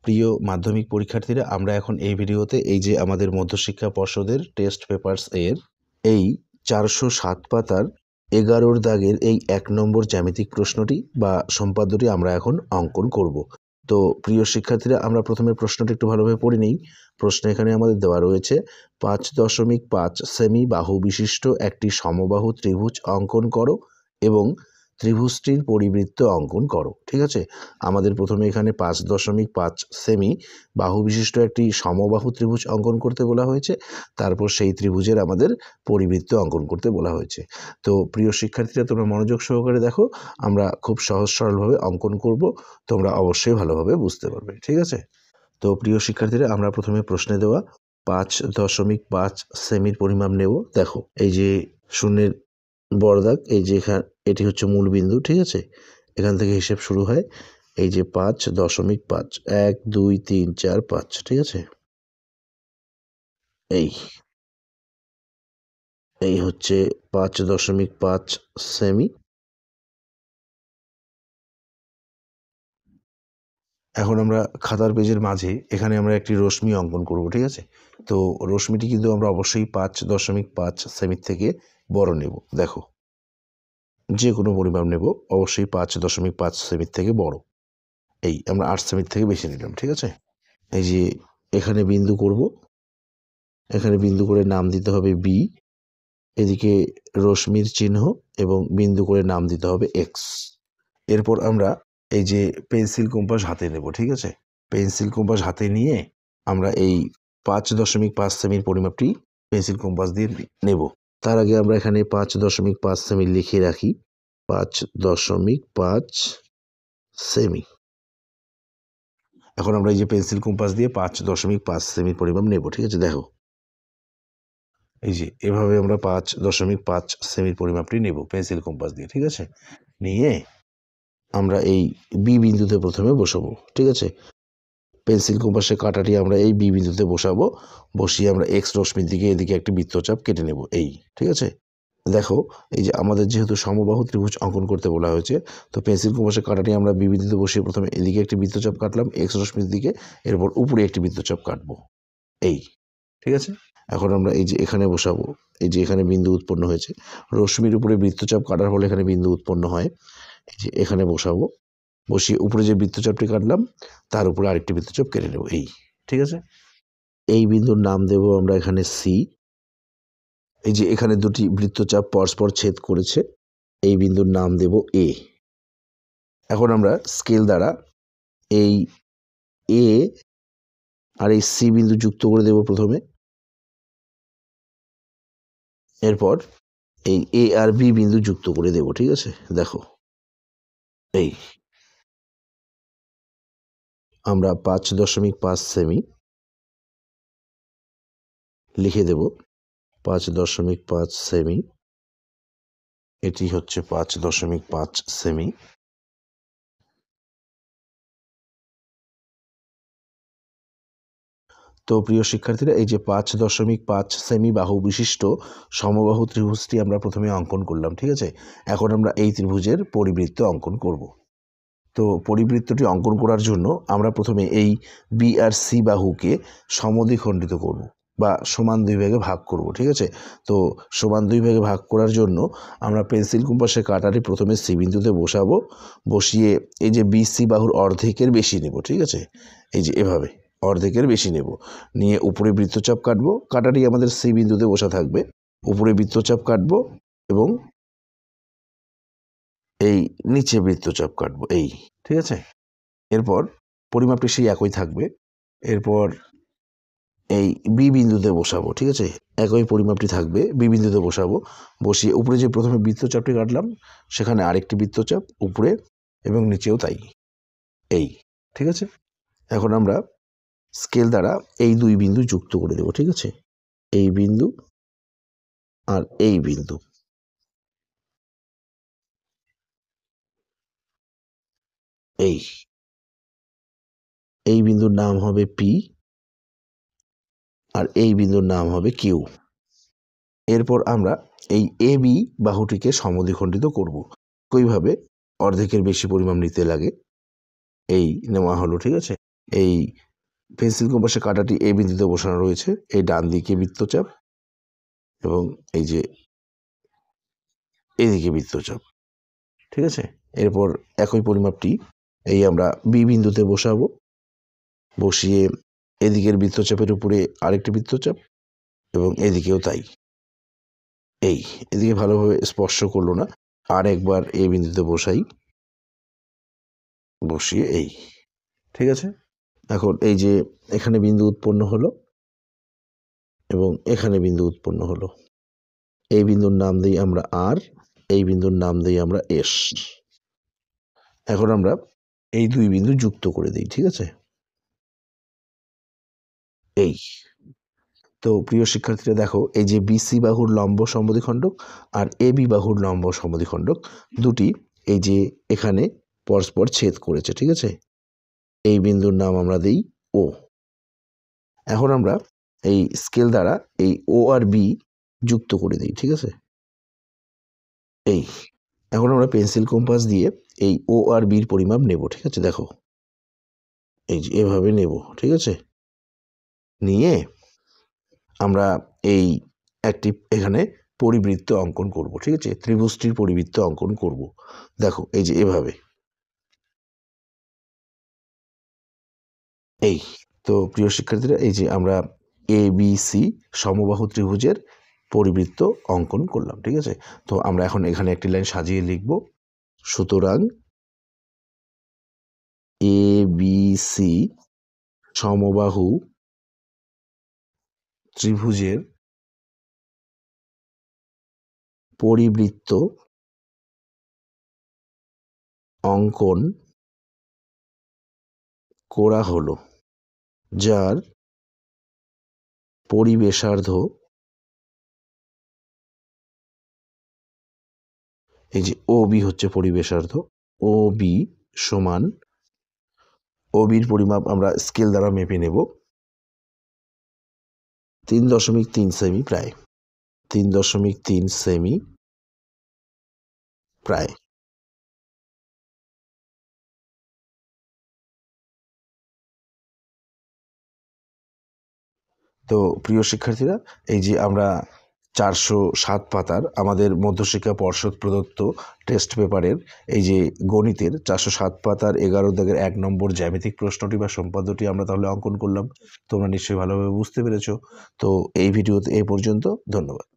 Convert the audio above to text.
প্রিয় মাধ্যমিক পরীক্ষার্থীরা, আমরা এখন এই ভিডিওতে এই যে আমাদের মধ্যশিক্ষা পর্ষদের টেস্ট পেপারস এর এই 407 পাতার 11 দাগের এই 1 নম্বর জ্যামিতিক প্রশ্নটি বা সম্পাদ্যটি আমরা এখন অঙ্কন করব। তো প্রিয় শিক্ষার্থীরা, আমরা প্রথমে প্রশ্নটি একটু ভালোভাবে পড়ে নিই। প্রশ্ন এখানে আমাদের দেওয়া রয়েছে 5.5 সেমি বাহু বিশিষ্ট একটি সমবাহু ত্রিভুজ অঙ্কন করো এবং ত্রিভুজটির পরিবৃত্ত অঙ্কন করো। ঠিক আছে, আমাদের প্রথমে এখানে 5.5 সেমি বাহু বিশিষ্ট একটি সমবাহু ত্রিভুজ অঙ্কন করতে বলা হয়েছে, তারপর সেই ত্রিভুজের আমাদের পরিবৃত্ত অঙ্কন করতে বলা হয়েছে। তো প্রিয় শিক্ষার্থীরা, তোমরা মনোযোগ সহকারে দেখো, আমরা খুব সহজ সরলভাবে অঙ্কন করব, তোমরা অবশ্যই ভালোভাবে বুঝতে পারবে। ঠিক আছে, তো প্রিয় শিক্ষার্থীরা, আমরা প্রথমে প্রশ্নে দেওয়া 5.5 সেমির পরিমাপ নেব। দেখো, এই যে শূন্যের বড়দাগ, এই যে এটি হচ্ছে মূল বিন্দু। ঠিক আছে, এখান থেকে হিসেব শুরু হয়। এই যে 5.5 1 2 3 4 5। ঠিক আছে, এই হচ্ছে 5.5 সেমি। এখন আমরা খাতার পেজের মাঝে এখানে আমরা একটি রশ্মি অঙ্কন করব। ঠিক আছে, তো রশ্মিটি কিন্তু আমরা অবশ্যই 5.5 সেমির থেকে বড় নেব। দেখো, যে কোনো পরিমাপ নেব, অবশ্যই 5.5 সেমির থেকে বড়। এই আমরা 8 সেমির থেকে বেশি নিলাম। ঠিক আছে, এই যে এখানে বিন্দু করব, এখানে বিন্দু করে নাম দিতে হবে বি, এদিকে রশ্মির চিহ্ন এবং বিন্দু করে নাম দিতে হবে এক্স। এরপর আমরা এই যে পেন্সিল কম্পাস হাতে নেব। ঠিক আছে, পেন্সিল কম্পাস হাতে নিয়ে আমরা এই 5.5 সেমির পরিমাপটি পেন্সিল কম্পাস দিয়ে নেব। তার আগে আমরা এখানে 5.5 সেমি লিখে রাখি। 5.5 সেমি। এখন আমরা এই যে পেন্সিল কম্পাস দিয়ে 5.5 সেমির পরিমাপ নেব। ঠিক আছে, দেখো, এই যে এভাবে আমরা 5.5 সেমির পরিমাপটি নেব পেন্সিল কম্পাস দিয়ে। ঠিক আছে, নিয়ে আমরা এই বি বিন্দুতে প্রথমে বসাবো। ঠিক আছে, পেন্সিল কম্পাসের কাঁটাটি আমরা এই বি বিন্দুতে বসাবো, বসিয়ে আমরা এক্স রশ্মির দিকে এদিকে একটি বৃত্তচাপ কেটে নেব। এই, ঠিক আছে, দেখো, এই যে আমাদের যেহেতু সমবাহু ত্রিভুজ অঙ্কন করতে বলা হয়েছে, তো পেন্সিল কম্পাসের কাঁটাটি আমরা বি বিন্দুতে বসিয়ে প্রথমে এদিকে একটি বৃত্তচাপ কাটলাম এক্স রশ্মির দিকে, এরপর উপরে একটি বৃত্তচাপ কাটবো। এই, ঠিক আছে, এখন আমরা এই যে এখানে বসাবো। এই যে এখানে বিন্দু উৎপন্ন হয়েছে, রশ্মির উপরে বৃত্তচাপ কাটার ফলে এখানে বিন্দু উৎপন্ন হয়। এই যে এখানে বসাবো, বসিয়ে উপরে যে বৃত্তচাপটি কাটলাম তার উপরে আরেকটি বৃত্তচাপ কেটে নেব। এই, ঠিক আছে, এই বিন্দুর নাম দেব আমরা এখানে সি। এই যে এখানে দুটি বৃত্তচাপ পরস্পর ছেদ করেছে, এই বিন্দুর নাম দেব এ। এখন আমরা স্কেল দ্বারা এই এ আর এই সি বিন্দু যুক্ত করে দেব প্রথমে, এরপর এই এ আর বি বিন্দু যুক্ত করে দেব। ঠিক আছে, দেখো, এই আমরা 5.5 সেমি লিখে দেব। 5.5 সেমি, এটি হচ্ছে 5.5 সেমি। তো প্রিয় শিক্ষার্থীরা, এই যে 5.5 সেমি বাহু বিশিষ্ট সমবাহু ত্রিভুজটি আমরা প্রথমে অঙ্কন করলাম। ঠিক আছে, এখন আমরা এই ত্রিভুজের পরিবৃত্ত অঙ্কন করব। তো পরিবৃত্তটি অঙ্কন করার জন্য আমরা প্রথমে এই বি আর সি বাহুকে সমদ্বিখণ্ডিত করব বা সমান দুই ভাগে ভাগ করব। ঠিক আছে, তো সমান দুই ভাগে ভাগ করার জন্য আমরা পেন্সিল কম্পাসের কাঁটাটি প্রথমে সি বিন্দুতে বসাবো, বসিয়ে এই যে বি সি বাহুর অর্ধেকের বেশি নেব। ঠিক আছে, এই যে এভাবে অর্ধেকের বেশি নেব, নিয়ে উপরে বৃত্তচাপ কাটবো। কাঁটাটি আমাদের সি বিন্দুতে বসা থাকবে, উপরে বৃত্তচাপ কাটবো এবং এই নিচে বৃত্তচাপ কাটবো। এই, ঠিক আছে, এরপর পরিমাপটি সেই একই থাকবে। এরপর এই বি বিন্দুতে বসাবো। ঠিক আছে, একই পরিমাপটি থাকবে, বি বিন্দুতে বসাবো, বসিয়ে উপরে যে প্রথমে বৃত্তচাপটি কাটলাম সেখানে আরেকটি বৃত্তচাপ উপরে এবং নিচেও তাই। এই, ঠিক আছে, এখন আমরা স্কেল দ্বারা এই দুই বিন্দু যুক্ত করে দেব। ঠিক আছে, এই বিন্দু আর এই বিন্দু। এই বিন্দুর নাম হবে পি আর এই বিন্দুর নাম হবে কিউ। এরপর আমরা এই এ বি বাহুটিকে সমদ্বিখণ্ডিত করব। একইভাবে অর্ধেকের বেশি পরিমাণ নিতে লাগে। এই নেওয়া হলো। ঠিক আছে, এই পেন্সিল কম্পাসের কাঁটাটি এই বিন্দুতে বসানো রয়েছে, এই ডান দিকে বৃত্তচাপ এবং এই যে এদিকে বৃত্তচাপ, ঠিক আছে। এরপর একই পরিমাপটি এই আমরা বি বিন্দুতে বসাবো, বসিয়ে এদিকের বৃত্তচাপের উপরে আরেকটি বৃত্তচাপ এবং এদিকেও তাই। এদিকে ভালোভাবে স্পর্শ করলো না, আর একবার এই বিন্দুতে বসাই, বসিয়ে ঠিক আছে। এখন এই যে এখানে বিন্দু উৎপন্ন হলো এবং এখানে বিন্দু উৎপন্ন হলো, এই বিন্দুর নাম দিই আমরা আর, এই বিন্দুর নাম দিই আমরা এস। এখন আমরা এই দুই বিন্দু যুক্ত করে দিই, ঠিক আছে। তো প্রিয় শিক্ষার্থীরা দেখো, এই যে বিসি বাহুর লম্ব সমদ্বিখণ্ডক আর এবি বাহুর লম্ব সমদ্বিখণ্ডক দুটি এই যে এখানে পরস্পর ছেদ করেছে, ঠিক আছে। এই বিন্দুর নাম আমরা দিই ও। এখন আমরা এই স্কেল দ্বারা এই ও আর বি যুক্ত করে দিই, ঠিক আছে। এখন আমরা পেন্সিল কম্পাস দিয়ে এই ও আর বির পরিমাপ নেব, ঠিক আছে। দেখো এই যে এভাবে নেব, ঠিক আছে। নিয়ে আমরা এই একটি এখানে পরিবৃত্ত অঙ্কন করব, ঠিক আছে। ত্রিভুজটির পরিবৃত্ত অঙ্কন করব। দেখো এই যে এভাবে। তো প্রিয় শিক্ষার্থীরা, এই যে আমরা এ বি সি সমবাহু ত্রিভুজের পরিবৃত্ত অঙ্কন করলাম, ঠিক আছে। তো আমরা এখন এখানে একটি লাইন সাজিয়ে লিখব, সুতরাং এ বি সি সমবাহু ত্রিভুজের পরিবৃত্ত অঙ্কন করা হলো, যার পরিবেশার্ধ এই যে ও বি হচ্ছে পরিবেশার্ধ, ও বি সমান, ও বির পরিমাপ আমরা স্কেল দ্বারা মেপে নেব 3.3 সেমি, প্রায় 3.3 সেমি প্রায়। তো প্রিয় শিক্ষার্থীরা, এই যে আমরা 407 পাতার আমাদের মধ্যশিক্ষা পর্ষদ প্রদত্ত টেস্ট পেপারের এই যে গণিতের 407 পাতার 11 দাগের 1 নম্বর জ্যামিতিক প্রশ্নটি বা সম্পাদ্যটি আমরা তাহলে অঙ্কন করলাম। তোমরা নিশ্চয়ই ভালোভাবে বুঝতে পেরেছো। তো এই ভিডিওতে এই পর্যন্ত, ধন্যবাদ।